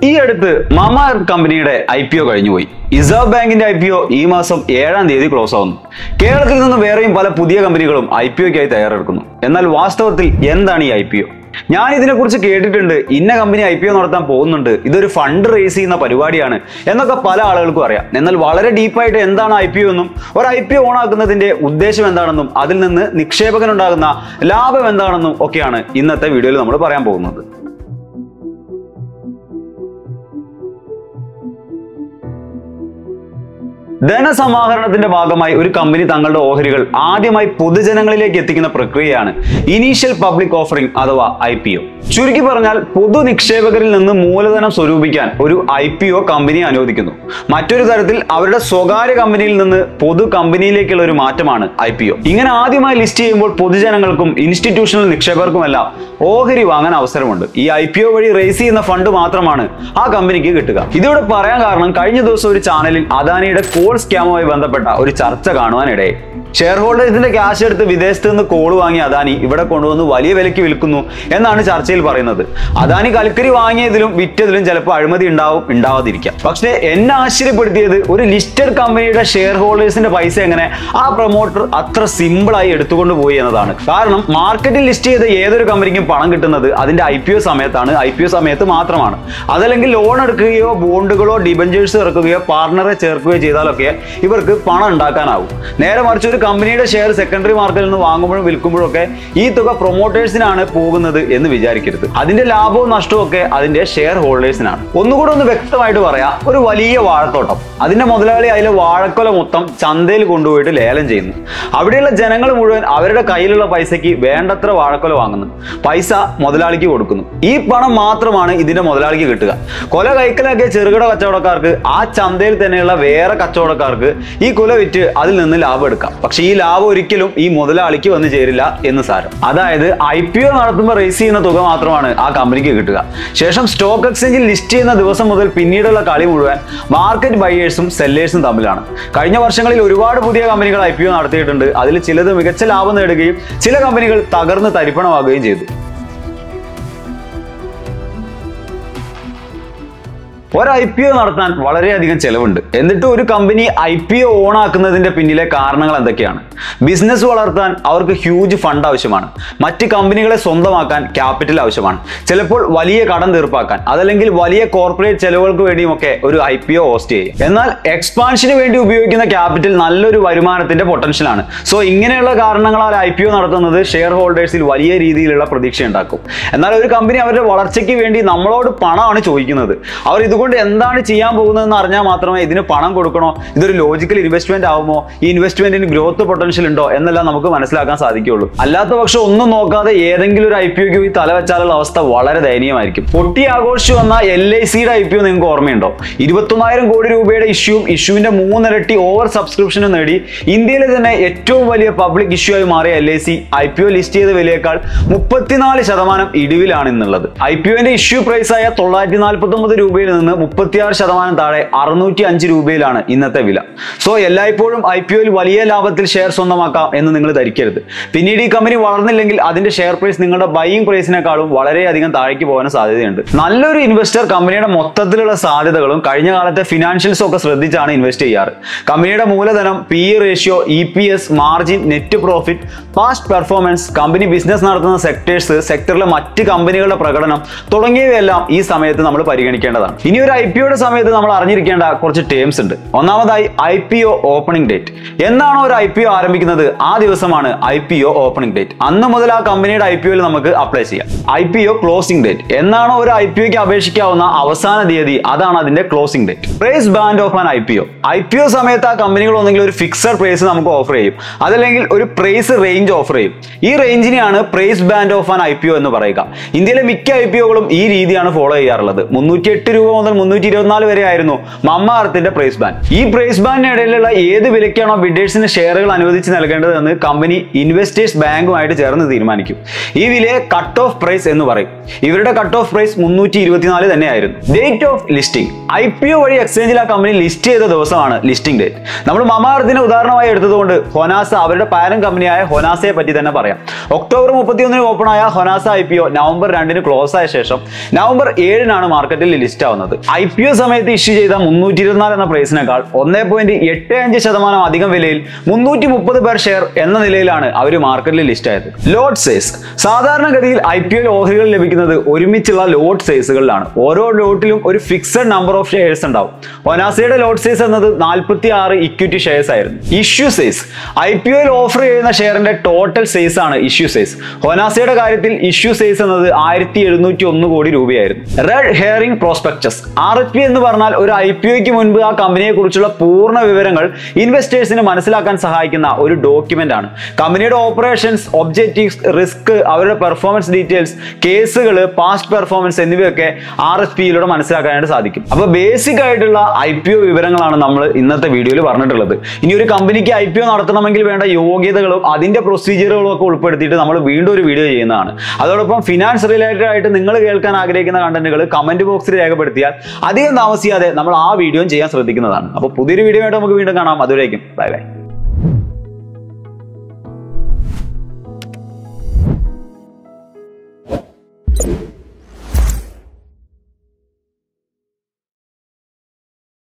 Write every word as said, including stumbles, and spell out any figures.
ഈ അടുത്ത് മാമാർ കമ്പനിയുടെ ഐ പി ഒ കഴിഞ്ഞുപോയി. റിസർവ് ബാങ്കിന്റെ ഐ പി ഒ ഈ മാസം ഏഴാം തീയതി ക്ലോസ് ആവുന്നു. കേരളത്തിൽ നിന്ന് വേറെയും പല പുതിയ കമ്പനികളും ഐ പി ഒക്കായി തയ്യാറെടുക്കുന്നു. എന്നാൽ വാസ്തവത്തിൽ എന്താണ് ഈ ഐ പി ഒ? ഞാൻ ഇതിനെക്കുറിച്ച് കേട്ടിട്ടുണ്ട്, ഇന്ന കമ്പനി ഐ പി ഒ നടത്താൻ പോകുന്നുണ്ട്, ഇതൊരു ഫണ്ട് റേസ് ചെയ്യുന്ന പരിപാടിയാണ് എന്നൊക്കെ പല ആളുകൾക്കും അറിയാം. എന്നാൽ വളരെ ഡീപ്പായിട്ട് എന്താണ് ഐ പി ഒ എന്നും ഒരു ഐ പി ഒ ഓൺ ആക്കുന്നതിന്റെ ഉദ്ദേശം എന്താണെന്നും അതിൽ നിന്ന് നിക്ഷേപകനുണ്ടാകുന്ന ലാഭം എന്താണെന്നും ഒക്കെയാണ് ഇന്നത്തെ വീഡിയോയിൽ നമ്മൾ പറയാൻ പോകുന്നത്. ധനസമാഹരണത്തിന്റെ ഭാഗമായി ഒരു കമ്പനി തങ്ങളുടെ ഓഹരികൾ ആദ്യമായി പൊതുജനങ്ങളിലേക്ക് എത്തിക്കുന്ന പ്രക്രിയയാണ് ഇനീഷ്യൽ പബ്ലിക് ഓഫറിംഗ് അഥവാ ഐ പി ഒ. ചുരുക്കി പറഞ്ഞാൽ പൊതു നിക്ഷേപകരിൽ നിന്ന് മൂലധനം സ്വരൂപിക്കാൻ ഒരു ഐ പി ഒ കമ്പനിയെ അനുവദിക്കുന്നു. മറ്റൊരു തരത്തിൽ അവരുടെ സ്വകാര്യ കമ്പനിയിൽ നിന്ന് പൊതു കമ്പനിയിലേക്കുള്ള ഒരു മാറ്റമാണ് ഐ പി ഒ. ഇങ്ങനെ ആദ്യമായി ലിസ്റ്റ് ചെയ്യുമ്പോൾ പൊതുജനങ്ങൾക്കും ഇൻസ്റ്റിറ്റ്യൂഷണൽ നിക്ഷേപകർക്കുമെല്ലാം ഓഹരി വാങ്ങാൻ അവസരമുണ്ട്. ഈ ഐ പി ഒ വഴി റേസ് ചെയ്യുന്ന ഫണ്ട് മാത്രമാണ് ആ കമ്പനിക്ക് കിട്ടുക. ഇതിവിടെ പറയാൻ കാരണം കഴിഞ്ഞ ദിവസം ഒരു ചാനലിൽ അദാനിയുടെ കോൾ സ്കാമുമായി ബന്ധപ്പെട്ട ഒരു ചർച്ച കാണുവാനിടയായി. ഷെയർ ഹോൾഡേഴ്സിന്റെ ക്യാഷ് എടുത്ത് വിദേശത്ത് നിന്ന് കോൾ വാങ്ങി അദാനി ഇവിടെ കൊണ്ടുവന്ന് വലിയ വിലയ്ക്ക് വിൽക്കുന്നു എന്നാണ് ചർച്ചയിൽ പറയുന്നത്. അദാനി കൽക്കരി വാങ്ങിയതിലും വിറ്റതിലും ചിലപ്പോൾ അഴിമതി ഉണ്ടാവും, ഉണ്ടാവാതിരിക്കാം. പക്ഷേ എന്നെ ആശ്ചര്യപ്പെടുത്തിയത് ഒരു ലിസ്റ്റഡ് കമ്പനിയുടെ ഷെയർ ഹോൾഡേഴ്സിന്റെ പൈസ എങ്ങനെ ആ പ്രൊമോട്ടർ അത്ര സിമ്പിളായി എടുത്തുകൊണ്ട് പോയി എന്നതാണ്. കാരണം മാർക്കറ്റിൽ ലിസ്റ്റ് ചെയ്ത ഏതൊരു കമ്പനിക്കും പണം കിട്ടുന്നത് അതിന്റെ ഐ പി ഒ സമയത്താണ്, ഐ പി ഒ സമയത്ത് മാത്രമാണ്. അതല്ലെങ്കിൽ ലോൺ എടുക്കുകയോ ബോണ്ടുകളോ ഡിബഞ്ചേഴ്സ് ഇറക്കുകയോ പാർട്ണറെ ചേർക്കുകയോ ചെയ്താലൊക്കെ ഇവർക്ക് പണം ഉണ്ടാക്കാനാവും. നേരെ മറിച്ച് ഒരു കമ്പനിയുടെ ഷെയർ സെക്കൻഡറി മാർക്കറ്റിൽ നിന്ന് വാങ്ങുമ്പോഴും വിൽക്കുമ്പോഴും ഒക്കെ ഈ തുക പ്രൊമോട്ടേഴ്സിനാണ് പോകുന്നത് എന്ന് വിചാരിക്കരുത്. അതിന്റെ ലാഭവും നഷ്ടവും ഒക്കെ അതിന്റെ ഷെയർ ഹോൾഡേഴ്സിനാണ്. ഒന്നുകൂടെ ഒന്ന് വ്യക്തമായിട്ട് പറയാം, ഒരു വലിയ വാഴത്തോട്ടം, അതിന്റെ മുതലാളി അതിലെ വാഴക്കൊല മൊത്തം ചന്തയിൽ കൊണ്ടുപോയിട്ട് ലേലം ചെയ്യുന്നു. അവിടെയുള്ള ജനങ്ങൾ മുഴുവൻ അവരുടെ കയ്യിലുള്ള പൈസയ്ക്ക് വേണ്ടത്ര വാഴക്കൊല വാങ്ങുന്നു, പൈസ മുതലാളിക്ക് കൊടുക്കുന്നു. ഈ പണം മാത്രമാണ് ഇതിന്റെ മുതലാളിക്ക് കിട്ടുക. കൊല കൈക്കലാക്കിയ ചെറുകിട കച്ചവടക്കാർക്ക് ആ ചന്തയിൽ തന്നെയുള്ള വേറെ കച്ചവടക്കാർക്ക് ഈ കുല വിറ്റ് അതിൽ നിന്ന് ലാഭം എടുക്കാം. പക്ഷെ ഈ ലാഭം ഒരിക്കലും ഈ മുതലാളിക്ക് വന്നു ചേരില്ല എന്ന് സാരം. അതായത് ഐ പി ഒ നടത്തുമ്പോൾ റേസ് ചെയ്യുന്ന തുക മാത്രമാണ് ആ കമ്പനിക്ക് കിട്ടുക. ശേഷം സ്റ്റോക്ക് എക്സ്ചേഞ്ചിൽ ലിസ്റ്റ് ചെയ്യുന്ന ദിവസം മുതൽ പിന്നീടുള്ള കളി മുഴുവൻ മാർക്കറ്റ് ബയേഴ്സും സെല്ലേഴ്സും തമ്മിലാണ്. കഴിഞ്ഞ വർഷങ്ങളിൽ ഒരുപാട് പുതിയ കമ്പനികൾ ഐ പി ഒ നടത്തിയിട്ടുണ്ട്. അതിൽ ചിലത് മികച്ച ലാഭം നേടുകയും ചില കമ്പനികൾ തകർന്ന് തരിപ്പണമാകുകയും ചെയ്തു. ഒരു ഐ പി ഒ നടത്താൻ വളരെയധികം ചെലവുണ്ട്. എന്നിട്ട് ഒരു company I P O on ആക്കുന്നതിന്റെ പിന്നിലെ കാരണങ്ങൾ എന്തൊക്കെയാണ്? ബിസിനസ് വളർത്താൻ അവർക്ക് ഹ്യൂജ് ഫണ്ട് ആവശ്യമാണ്. മറ്റ് കമ്പനികളെ സ്വന്തമാക്കാൻ ക്യാപിറ്റൽ ആവശ്യമാണ്. ചിലപ്പോൾ വലിയ കടം തീർപ്പാക്കാൻ, അതല്ലെങ്കിൽ വലിയ കോർപ്പറേറ്റ് ചെലവുകൾക്ക് വേണ്ടിയുമൊക്കെ ഒരു ഐ പി ഒ ഹോസ്റ്റ് ചെയ്യും. എന്നാൽ എക്സ്പാൻഷന് വേണ്ടി ഉപയോഗിക്കുന്ന ക്യാപിറ്റൽ നല്ലൊരു വരുമാനത്തിന്റെ പൊട്ടൻഷ്യലാണ്. സോ ഇങ്ങനെയുള്ള കാരണങ്ങളാൽ ഐ പി ഒ നടത്തുന്നത് ഷെയർ ഹോൾഡേഴ്സിൽ വലിയ രീതിയിലുള്ള പ്രതീക്ഷ ഉണ്ടാക്കും. എന്നാൽ ഒരു കമ്പനി അവരുടെ വളർച്ചയ്ക്ക് വേണ്ടി നമ്മളോട് പണമാണ് ചോദിക്കുന്നത്. അവർ ഇത് കൊണ്ട് എന്താണ് ചെയ്യാൻ പോകുന്നതെന്ന് അറിഞ്ഞാൽ മാത്രമേ ഇതിന് പണം കൊടുക്കണോ, ഇതൊരു ലോജിക്കൽ ഇൻവെസ്റ്റ്മെന്റ് ആവുമോ, ഈ ഇൻവെസ്റ്റ്മെന്റിന് ഗ്രോത്ത് പൊട്ടൻഷ്യൽ ഉണ്ടോ എന്നെല്ലാം നമുക്ക് മനസ്സിലാക്കാൻ സാധിക്കുകയുള്ളൂ. അല്ലാത്ത പക്ഷം ഒന്നും നോക്കാതെ ഏതെങ്കിലും ഒരു ഐ പി ഒക്ക് തല വെച്ചാലുള്ള അവസ്ഥ വളരെ ദയനീയമായിരിക്കും. പൊട്ടി ആഘോഷിച്ചു വന്ന എൽ ഐ സിയുടെ ഐ പി ഒ നിങ്ങൾക്ക് ഓർമ്മയുണ്ടോ? ഇരുപത്തൊന്നായിരം കോടി രൂപയുടെ ഇഷ്യൂവും ഇഷ്യൂവിന്റെ മൂന്നിരട്ടി ഓവർ സബ്സ്ക്രിപ്ഷനും നേടി ഇന്ത്യയിലെ തന്നെ ഏറ്റവും വലിയ പബ്ലിക് ഇഷ്യൂ ആയി മാറിയ L I C I P O list ചെയ്ത വിലയേക്കാൾ മുപ്പത്തിനാല് ശതമാനം ഇടിവിലാണ് ഇന്നുള്ളത്. ഐ പി ഒന്റെ ഇഷ്യൂ പ്രൈസ് ആയ തൊള്ളായിരത്തി നാൽപ്പത്തി ഒമ്പത് രൂപയിൽ നിന്ന് മുപ്പത്തിയാറ് ശതമാനം താഴെ അറുന്നൂറ്റി അഞ്ച് രൂപയിലാണ് ഇന്നത്തെ വില. സോ എല്ലായ്പ്പോഴും ഐ പി ഒയിൽ വലിയ ലാഭത്തിൽ ഷെയർ സ്വന്തമാക്കാം എന്ന് നിങ്ങൾ ധരിക്കരുത്. പിന്നീട് ഈ കമ്പനി വളർന്നില്ലെങ്കിൽ അതിന്റെ ഷെയർ പ്രൈസ് നിങ്ങളുടെ ബൈയിങ് പ്രൈസിനേക്കാളും വളരെയധികം താഴേക്ക് പോകാൻ സാധ്യതയുണ്ട്. നല്ലൊരു ഇൻവെസ്റ്റർ കമ്പനിയുടെ മൊത്തത്തിലുള്ള സാധ്യതകളും കഴിഞ്ഞ കാലത്തെ ഫിനാൻഷ്യൽസും ഒക്കെ ശ്രദ്ധിച്ചാണ് ഇൻവെസ്റ്റ് ചെയ്യാറ്. കമ്പനിയുടെ മൂലധനം, P E ratio, E P S, margin, net profit, past performance, company business നടത്തുന്ന സെക്ടേഴ്സ്, സെക്ടറിലെ മറ്റ് കമ്പനികളുടെ പ്രകടനം തുടങ്ങിയവയെല്ലാം ഈ സമയത്ത് നമ്മൾ പരിഗണിക്കേണ്ടതാണ്. ഇനി ഒരു ഐ പി ഒയുടെ സമയത്ത് നമ്മൾ അറിഞ്ഞിരിക്കേണ്ട കുറച്ച് ടേംസ് ഉണ്ട്. ഒന്നാമതായി I P O opening date. എന്നാണോ ഒരു ഐ പി ഒ ആരംഭിക്കുന്നത് ആ ദിവസമാണ് I P O opening date. അന്ന് മുതൽ ആ കമ്പനിയുടെ ഐ പി ഒയിൽ നമുക്ക് അപ്ലൈ ചെയ്യാം. I P O closing date. എന്നാണോ ഒരു ഐ പി ഒക്ക് അപേക്ഷിക്കാവുന്ന അവസാന തീയതി അതാണ് അതിന്റെ closing date. Price band of an I P O. I P O സമയത്ത് ആ കമ്പനികൾ ഒന്നെങ്കിൽ ഒരു ഫിക്സഡ് പ്രൈസ് നമുക്ക് ഓഫർ ചെയ്യും, അതല്ലെങ്കിൽ ഒരു പ്രൈസ് റേഞ്ച് ഓഫർ ചെയ്യും. ഈ റേഞ്ചിനെയാണ് price band of an I P O എന്ന് പറയുക. ഇന്ത്യയിലെ മിക്ക ഐ പി ഒകളും ഈ രീതിയാണ് ഫോളോ ചെയ്യാറുള്ളത്. മുന്നൂറ്റി എട്ട് രൂപ മുതൽ മുന്നൂറ്റി ഇരുപത്തിനാല് വരെ ആയിരുന്നു മമ്മാർത്തിന്റെ പ്രൈസ് ബാൻഡ്. ഈ പ്രൈസ് ബാൻഡിനിടയിലുള്ള ഏത് വിലയ്ക്കാണോ ബിഡേഴ്സിന് ഷെയറുകൾ അനുവദിച്ച് നൽകേണ്ടതെന്ന് കമ്പനി ഇൻവെസ്റ്റേഴ്സ് ബാങ്കുമായിട്ട് ചേർന്ന് തീരുമാനിക്കും. ഈ വിലയെ കട്ട് ഓഫ് പ്രൈസ് എന്ന് പറയും. ഇവരുടെ കട്ട് ഓഫ് പ്രൈസ് മുന്നൂറ്റി ഇരുപത്തിനാല് തന്നെയായിരുന്നു. Date of listing. I P O വഴി എക്സ്ചേഞ്ചിൽ ആ കമ്പനി ലിസ്റ്റ് ചെയ്ത ദിവസമാണ് ലിസ്റ്റിംഗ് ഡേറ്റ്. നമ്മൾ മമ്മാർത്തിനെ ഉദാഹരണമായി എടുത്തതുകൊണ്ട് ഹൊനാസ, അവരുടെ പാരന്റ് കമ്പനിയായ ഹൊനാസയെ പറ്റി തന്നെ പറയാം. ഒക്ടോബർ മുപ്പത്തിയൊന്നിന് ഓപ്പൺ ആയ Honasa I P O November രണ്ടിന് ക്ലോസ് ആയ ശേഷം നവംബർ ഏഴിനാണ് മാർക്കറ്റിൽ ലിസ്റ്റ് ആവുന്നത്. നടത്തുന്നത്. ഐ പി ഒ സമയത്ത് ഇഷ്യൂ ചെയ്ത മുന്നൂറ്റി ഇരുപത്തിനാല് എന്ന പ്രൈസിനേക്കാൾ ഒന്നേ പോയിന്റ് എട്ട് അഞ്ച് ശതമാനം അധികം വിലയിൽ മുന്നൂറ്റി മുപ്പത് പേർ ഷെയർ എന്ന നിലയിലാണ് അവർ മാർക്കറ്റിൽ ലിസ്റ്റ് ആയത്. ലോട്ട് സൈസ് സാധാരണഗതിയിൽ ഐ പി ഒ ഓഹരികൾ ലഭിക്കുന്നത് ഒരുമിച്ചുള്ള ലോട്ട് സൈസുകളിലാണ്. ഓരോ ലോട്ടിലും ഒരു ഫിക്സഡ് നമ്പർ ഓഫ് ഷെയർസ് ഉണ്ടാവും. ഒനാസയുടെ ലോട്ട് സൈസ് എന്നത് നാൽപ്പത്തി ആറ് ഇക്വിറ്റി ഷെയർസ് ആയിരുന്നു. ഇഷ്യൂ സൈസ് ഐ പി ഒയിൽ ഓഫർ ചെയ്യുന്ന ഷെയറിന്റെ ടോട്ടൽ സൈസ് ആണ് ഇഷ്യൂ സൈസ്. ഒനാസയുടെ കാര്യത്തിൽ ഇഷ്യൂ സൈസ് എന്നത് ആയിരത്തി എഴുന്നൂറ്റി ഒന്ന് കോടി രൂപയായിരുന്നു. Red herring prospectus R H P എന്ന് പറഞ്ഞാൽ ഒരു ഐ പി ഒക്ക് മുൻപ് ആ കമ്പനിയെ കുറിച്ചുള്ള പൂർണ്ണ വിവരങ്ങൾ ഇൻവെസ്റ്റേഴ്സിന് മനസ്സിലാക്കാൻ സഹായിക്കുന്ന ഒരു ഡോക്യുമെന്റ് ആണ്. കമ്പനിയുടെ ഓപ്പറേഷൻസ്, ഒബ്ജക്റ്റീവ്സ്, റിസ്ക്, അവരുടെ പെർഫോമൻസ് ഡീറ്റെയിൽസ്, കേസുകൾ, പാസ്റ്റ് പെർഫോമൻസ് എന്നിവയൊക്കെ ആർ എച്ച് പിയിലൂടെ മനസ്സിലാക്കാനായിട്ട് സാധിക്കും. അപ്പൊ ബേസിക് ആയിട്ടുള്ള ഐ പി ഒ വിവരങ്ങളാണ് നമ്മൾ ഇന്നത്തെ വീഡിയോയിൽ പറഞ്ഞിട്ടുള്ളത്. ഇനി ഒരു കമ്പനിക്ക് ഐ പി ഒ നടത്തണമെങ്കിൽ വേണ്ട യോഗ്യതകളും അതിന്റെ പ്രൊസീജിയറുകളും ഒക്കെ ഉൾപ്പെടുത്തിയിട്ട് നമ്മൾ വീണ്ടും ഒരു വീഡിയോ ചെയ്യുന്നതാണ്. അതോടൊപ്പം ഫിനാൻസ് റിലേറ്റഡ് ആയിട്ട് നിങ്ങൾ കേൾക്കാൻ ആഗ്രഹിക്കുന്ന കണ്ടന്റുകൾ കമന്റ് ബോക്സിൽ രേഖപ്പെടുത്തിയാൽ അധികം താമസിയാതെ നമ്മൾ ആ വീഡിയോ ചെയ്യാൻ ശ്രദ്ധിക്കുന്നതാണ്. അപ്പോൾ പുതിയൊരു വീഡിയോ ആയിട്ട് നമുക്ക് വീണ്ടും കാണാം. അതുവരേക്കും ബൈ ബൈ.